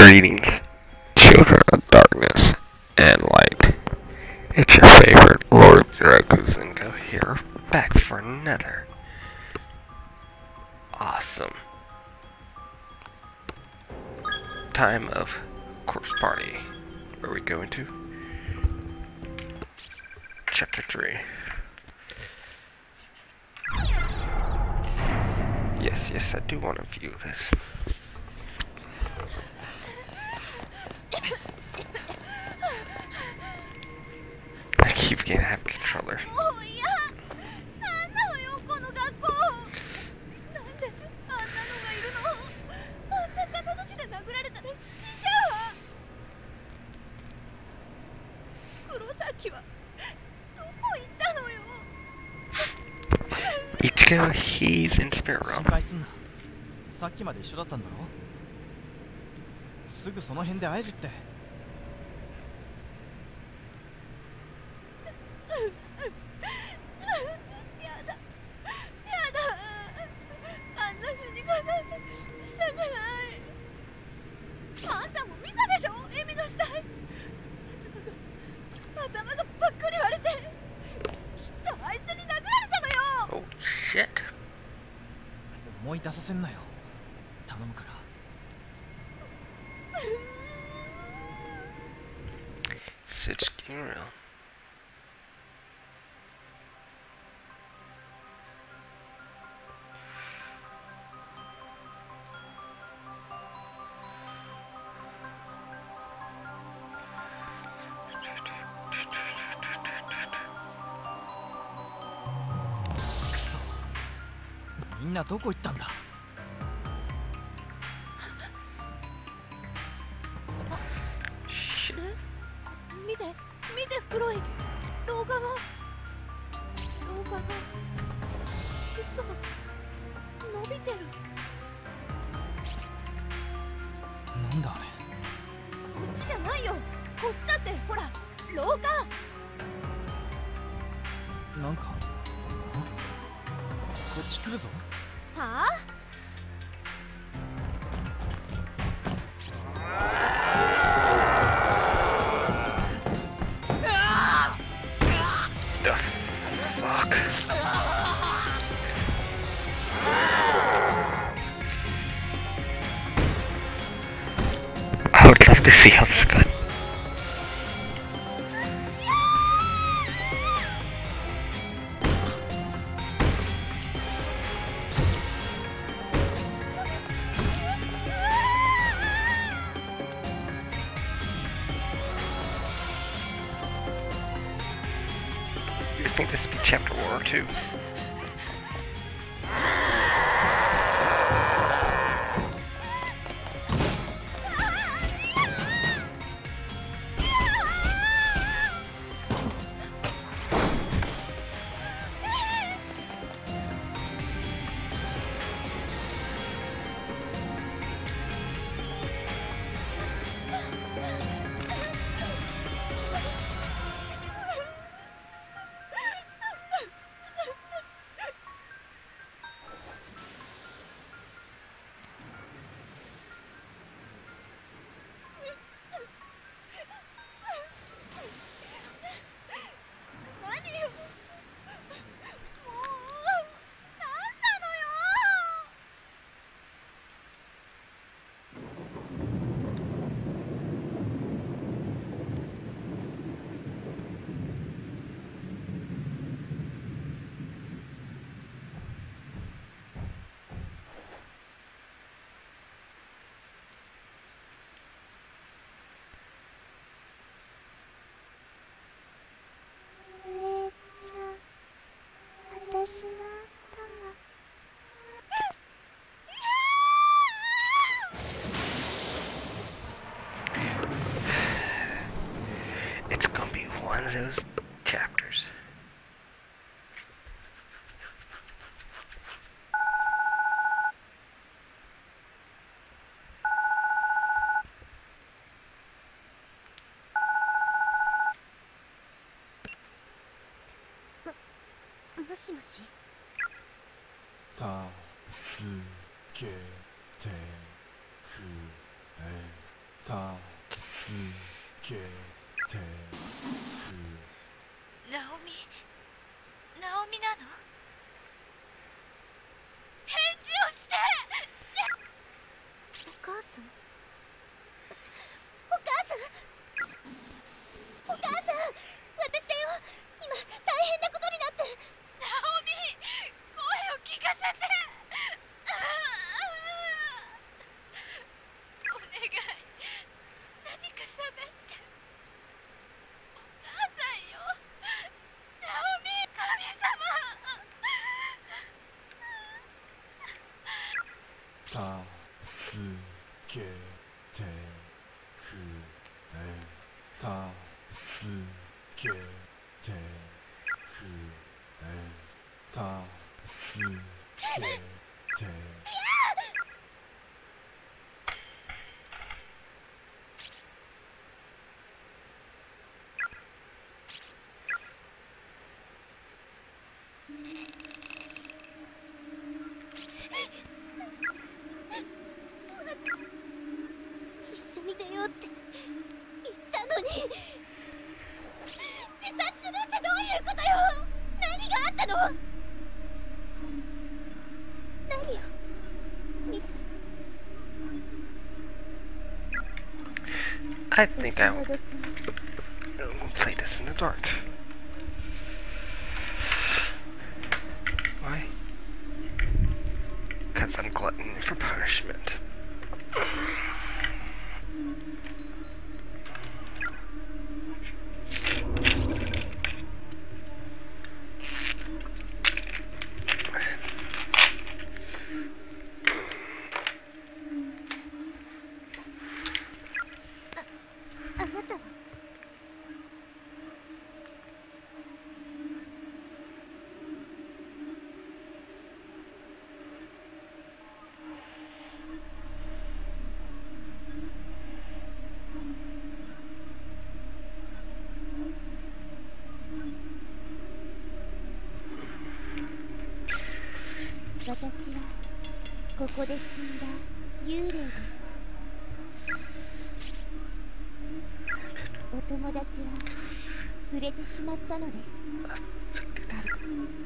Greetings, children of darkness and light. It's your favorite Lord Drakuzenko here, back for another awesome time of Corpse Party. Where we go into Chapter 3. Yes, I do want to view this. I keep getting out of controller. Ichigo, he's in Spirit Realm. さっきまで一緒だったんだろ。すぐその辺で会えるって。 やだ。あんな死に方したくない。あんたも見たでしょ、エミの死体。頭がばっくり割れて、きっとあいつに殴られたのよ。 Oh shit. 思い出させんなよ。頼むから。 Such real. くそ。みんなどこ行ったんだ。 見て、黒い廊下が嘘、伸びてる。 なんだあれ。 そっちじゃないよ、こっちだって。ほら、廊下。 なんかこっち来るぞ。 はあ。 I would love to see how this goes. You think this would be chapter 1 or 2? It's gonna be one of those chapters. Moshi. 助けてくれ。 ナオミなの？返事をして！お母さん？お母さん！お母さん！私だよ！今大変なことになって！ナオミ！声を聞かせて！お願い、何か喋って。お母さんよ。ナオミ、神様。一緒に出ようって言ったのに、自殺するってどういうことよ。何があったの？何を見た？ I think I'll play this in the dark. Why? Because I'm glutton for punishment. 私はここで死んだ幽霊です。お友達は触れてしまったのです。あれ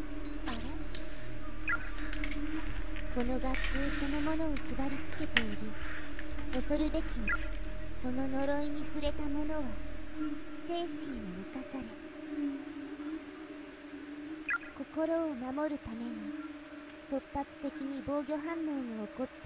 この学校そのものを縛り付けている恐るべきその呪いに触れた者は精神を浮かされ、心を守るために突発的に防御反応が起こって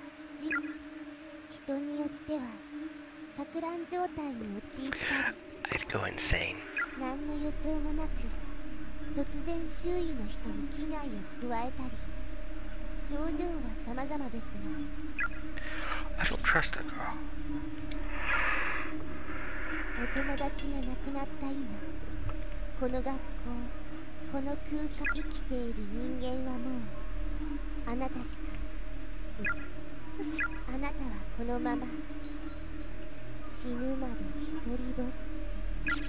人によっては錯乱状態に陥ったり、 I'd go insane. 何の予兆もなく突然周囲の人に危害を加えたり、症状は様々ですが、 I don't trust a girl. お友達が亡くなった今、この学校、この空間生きている人間はもうあなたしかあなたはこのまま死ぬまで一人ぼっち。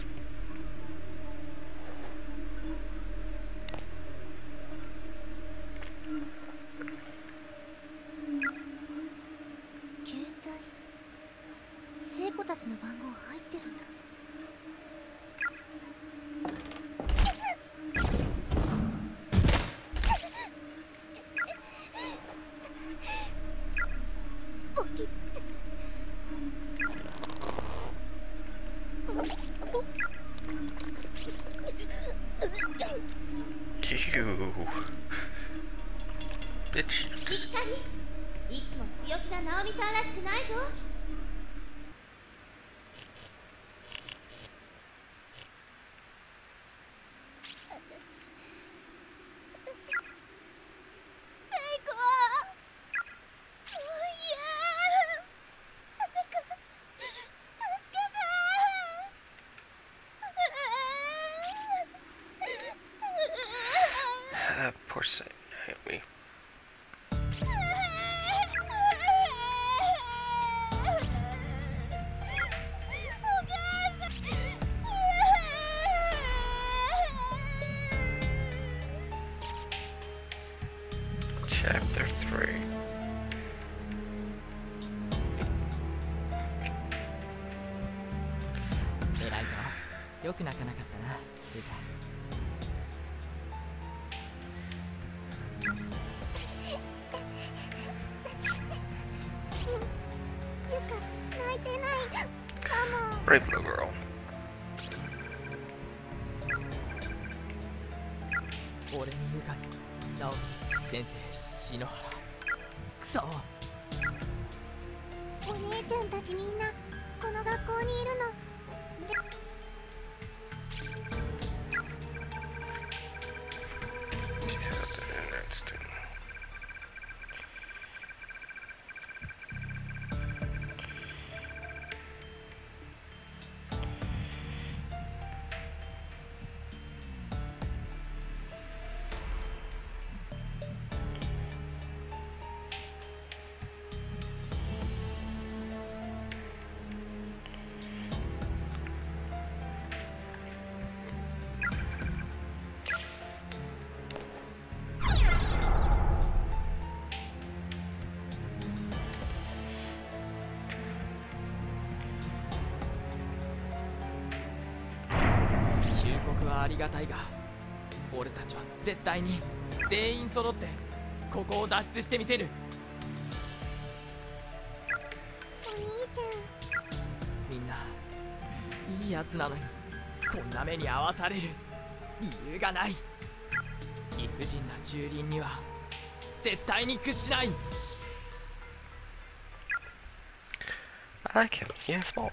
携帯、聖子たちの番号入ってるんだ。 You bitch. しっかり。いつも強気なナオミさんらしくないぞ。聖子はもういや。誰か助けて。 Poor Saint. We. よく泣かなかったなルカ。 ゆか泣いてない。カモン。 Brave little girl. 俺にゆかに直樹先生篠原くそ。 お姉ちゃんたちみんなこの学校にいるの。 忠告はありがたいが、俺たちは絶対に全員揃ってここを脱出してみせる。 お兄ちゃん。 みんないいやつなのにこんな目に遭わされる理由がない。理不尽な蹂躙には絶対に屈しない。 I like him. He has balls.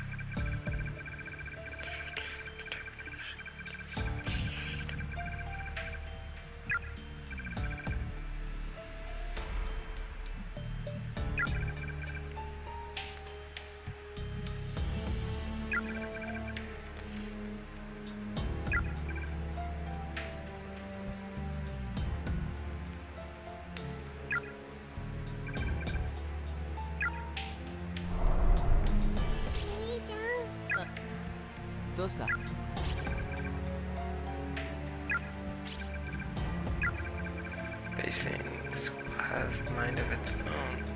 どうした？ Facing has a mind of its own.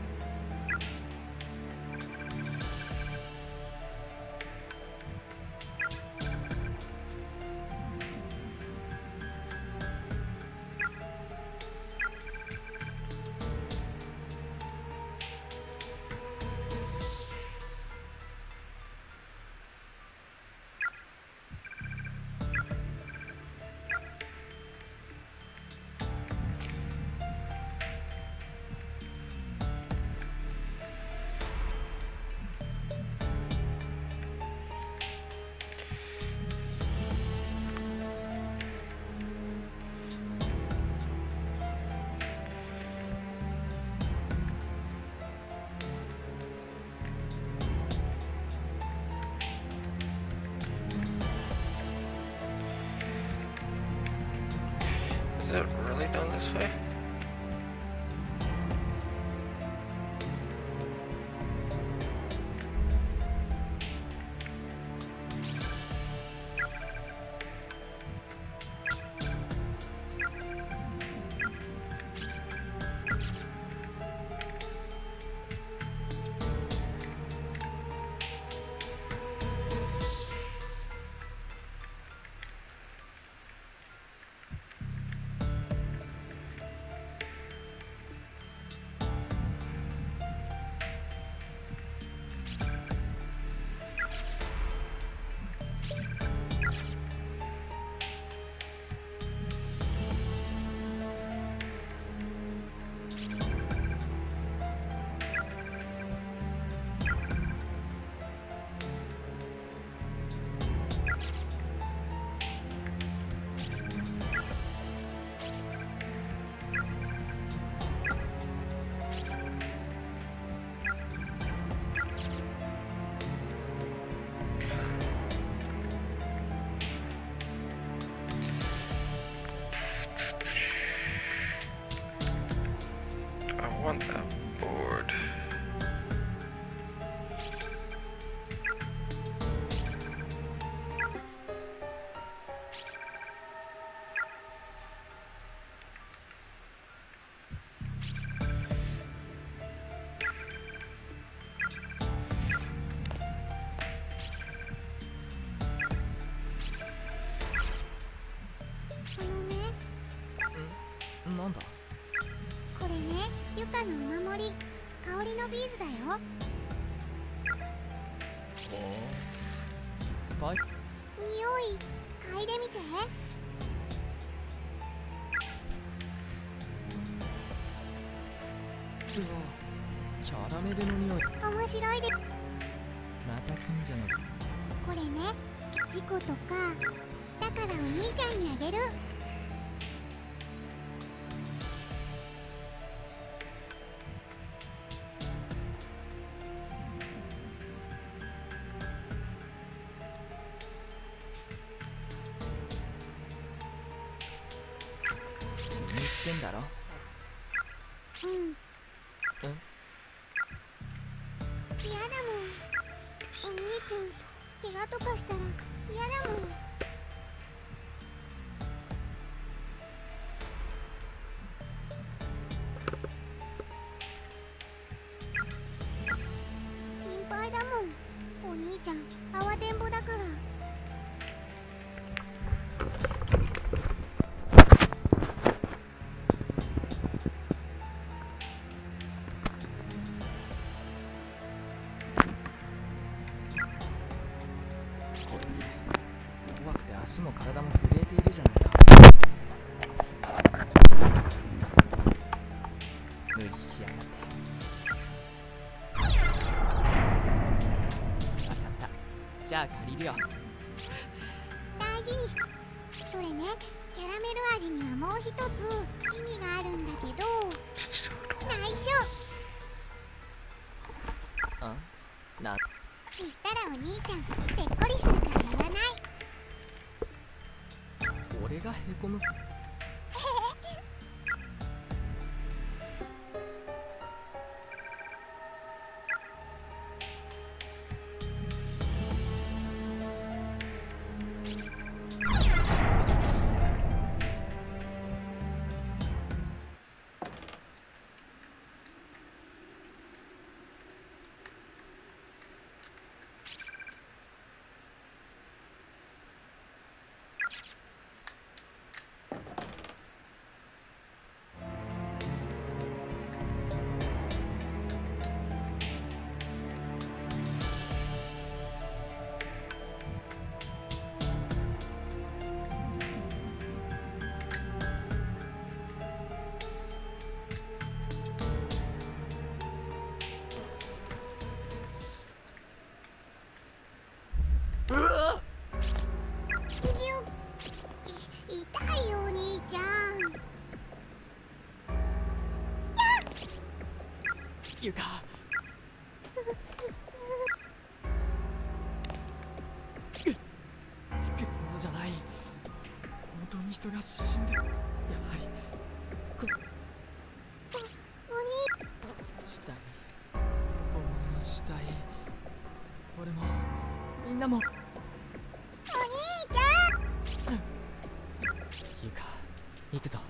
はい。 匂い嗅いでみて。 うわ、キャラメルの匂い。 面白いで。 また賢者の。 これね、事故とかだからお兄ちゃんにあげる。 言ってんだろ。 うん。 うん。 嫌だもん。お兄ちゃん怪我とかしたら嫌だもん。心配だもん。お兄ちゃん慌てんぼだから。 怖くて足も体も震えているじゃないか。無理しやがって。分かった。じゃあ借りるよ。 大事にし。それね、キャラメル味にはもう一つ意味があるんだけど、内緒。 あ、な。 言ったらお兄ちゃんぺっこりするから言わない。 俺がへこむ。 痛いよお兄ちゃん。 ゆか。作るものじゃない。本当に人が死んでる。やはり死体、本物の死体。俺もみんなも。 お兄ちゃん。 ゆか、行くぞ。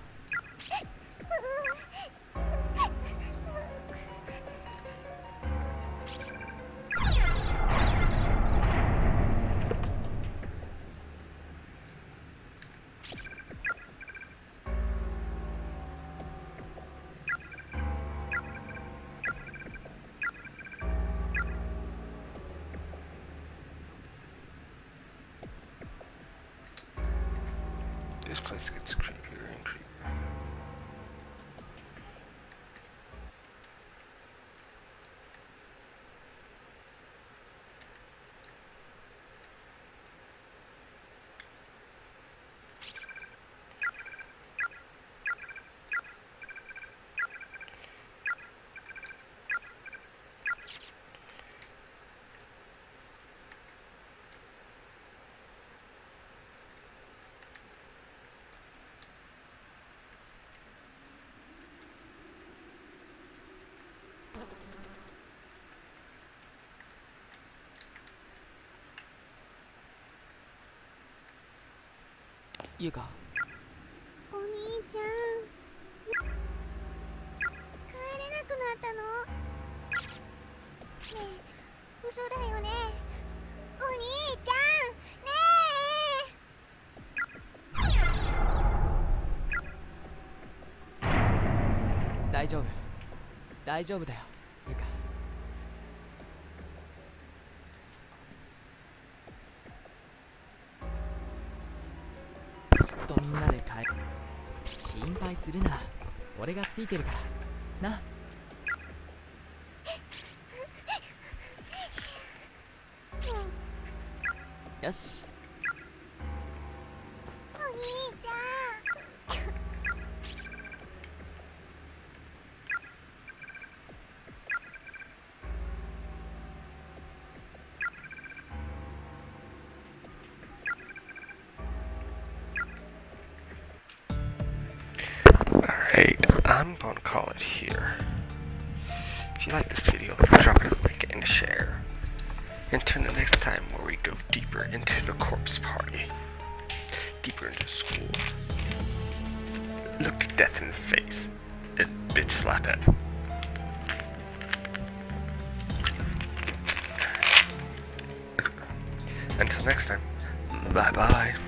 This place gets creepier and creepier. ゆか。 お兄ちゃん帰れなくなったの。ねえ嘘だよね。お兄ちゃんねえ。 大丈夫。大丈夫だよ、ゆか。 とみんなで帰る。心配するな、俺がついてるからな。よし。 お兄ちゃん。 Alright, I'm gonna call it here. If you like this video, drop a like and a share. Until the next time where we go deeper into the corpse party. Deeper into school. Look death in the face and bitch slap it. Until next time, bye bye.